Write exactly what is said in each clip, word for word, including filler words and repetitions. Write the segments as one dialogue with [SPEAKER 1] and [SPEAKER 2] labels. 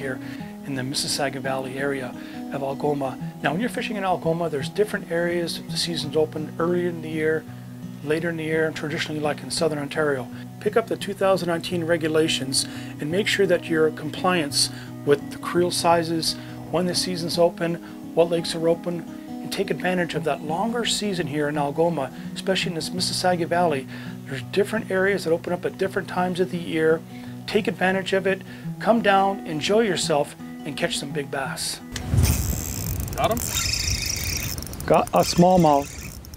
[SPEAKER 1] here in the Mississagi Valley area of Algoma. Now when you're fishing in Algoma, there's different areas. The season's open earlier in the year, later in the year, and traditionally like in southern Ontario. Pick up the two thousand nineteen regulations and make sure that you're in compliance with the creel sizes, when the season's open, what lakes are open, and take advantage of that longer season here in Algoma, especially in this Mississagi Valley. There's different areas that open up at different times of the year. Take advantage of it, come down, enjoy yourself, and catch some big bass.
[SPEAKER 2] Got him?
[SPEAKER 3] Got a smallmouth.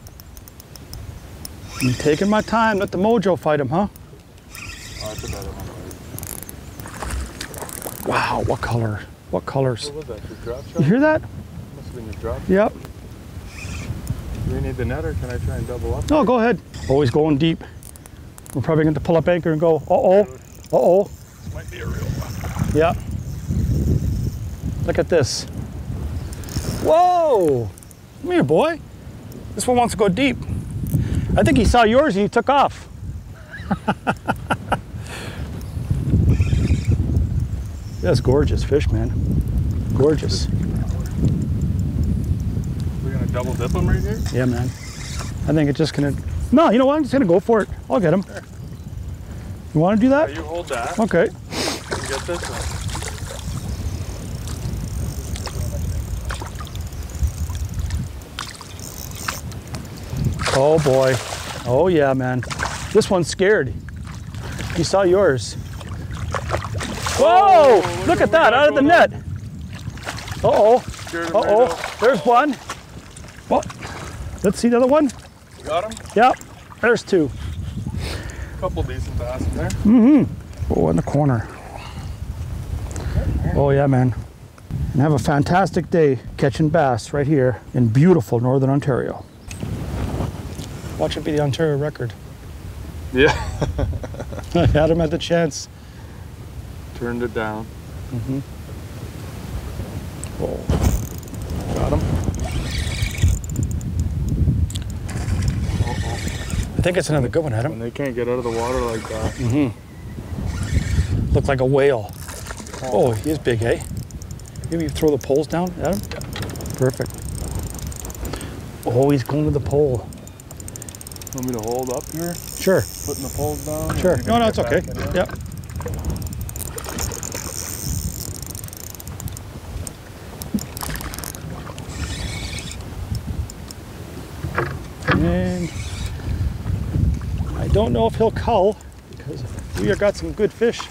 [SPEAKER 3] I'm taking my time, let the mojo fight him, huh?
[SPEAKER 2] Oh, that's a better one.
[SPEAKER 3] Wow, what color? What colors?
[SPEAKER 2] What was that, your drop shot?
[SPEAKER 3] You hear that?
[SPEAKER 2] Must have been your drop shot.
[SPEAKER 3] Yep.
[SPEAKER 2] Do you need the net or can I try and double up?
[SPEAKER 3] No, go ahead. Always going deep. We're probably going to pull up anchor and go, uh-oh, uh-oh.
[SPEAKER 2] This might be a real one.
[SPEAKER 3] Yeah. Look at this. Whoa! Come here, boy. This one wants to go deep. I think he saw yours and he took off. That's gorgeous fish, man. Gorgeous.
[SPEAKER 2] We're gonna double dip them right here?
[SPEAKER 3] Yeah, man. I think it's just gonna, no, you know what? I'm just gonna go for it. I'll get him.
[SPEAKER 2] Sure.
[SPEAKER 3] You wanna do that?
[SPEAKER 2] Yeah, you hold that.
[SPEAKER 3] Okay.
[SPEAKER 2] You get this one.
[SPEAKER 3] Oh boy. Oh yeah, man. This one's scared. He saw yours. Whoa!
[SPEAKER 2] Look,
[SPEAKER 3] look
[SPEAKER 2] at
[SPEAKER 3] at that, out of the net. Uh-oh. Uh-oh. There's one. What? Let's see the other one.
[SPEAKER 2] You got him?
[SPEAKER 3] Yep. There's two.
[SPEAKER 2] A couple decent bass in there.
[SPEAKER 3] Mm-hmm. Oh, in the corner. Oh yeah, man. And have a fantastic day catching bass right here in beautiful Northern Ontario. Watch it be the Ontario record.
[SPEAKER 2] Yeah.
[SPEAKER 3] I had him at the chance.
[SPEAKER 2] Turned it down.
[SPEAKER 3] Mm-hmm. Oh. Got him.
[SPEAKER 2] Uh-oh.
[SPEAKER 3] I think it's another good one, Adam.
[SPEAKER 2] When they can't get out of the water like that.
[SPEAKER 3] Mm-hmm. Looked like a whale. Oh, he is big, eh? Maybe you throw the poles down, Adam? Yeah. Perfect. Oh, he's going to the pole.
[SPEAKER 2] Want me to hold up here?
[SPEAKER 3] Sure.
[SPEAKER 2] Putting the poles down?
[SPEAKER 3] Sure. No, no, it's okay. Yep. And I don't know if he'll cull because we have got some good fish.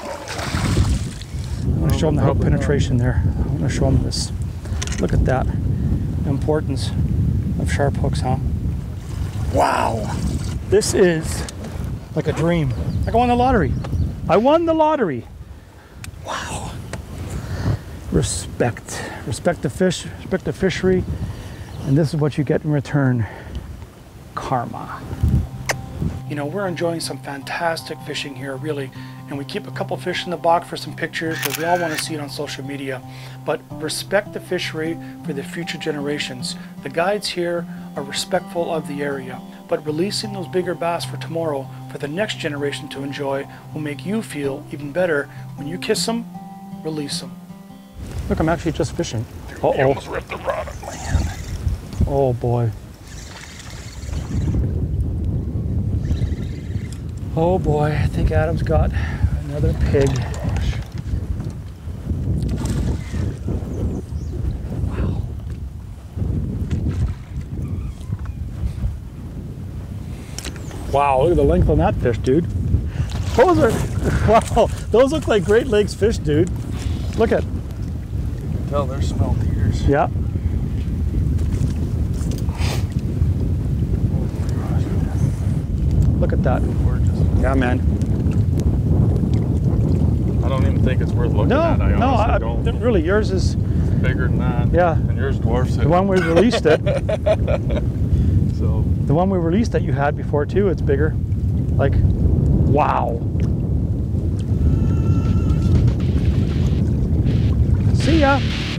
[SPEAKER 3] I want to show him the hook penetration there. I want to show him this. Look at that. The importance of sharp hooks, huh? Wow. This is like a dream. Like I won the lottery. I won the lottery. Wow. Respect. Respect the fish, respect the fishery, and this is what you get in return. Karma. You know, we're enjoying some fantastic fishing here, really, and we keep a couple fish in the box for some pictures because we all want to see it on social media. But respect the fishery for the future generations. The guides here are respectful of the area, but releasing those bigger bass for tomorrow for the next generation to enjoy will make you feel even better. When you kiss them, release them. Look, I'm actually just fishing. Uh-oh.
[SPEAKER 2] You almost ripped the rod out of my hand.
[SPEAKER 3] Oh boy. Oh boy, I think Adam's got another pig. Wow. Wow, look at the length on that fish, dude. Those are, wow, those look like Great Lakes fish, dude. Look at.
[SPEAKER 2] You can tell they're smelt eaters.
[SPEAKER 3] Yeah. Look at that.
[SPEAKER 2] Gorgeous.
[SPEAKER 3] Yeah, man.
[SPEAKER 2] I don't even think it's worth looking
[SPEAKER 3] No,
[SPEAKER 2] at. I
[SPEAKER 3] no, I,
[SPEAKER 2] don't.
[SPEAKER 3] really, yours is
[SPEAKER 2] Bigger than that.
[SPEAKER 3] Yeah.
[SPEAKER 2] And yours dwarfs it.
[SPEAKER 3] the one we released it.
[SPEAKER 2] So.
[SPEAKER 3] The one we released that you had before too, it's bigger. Like, wow. See ya.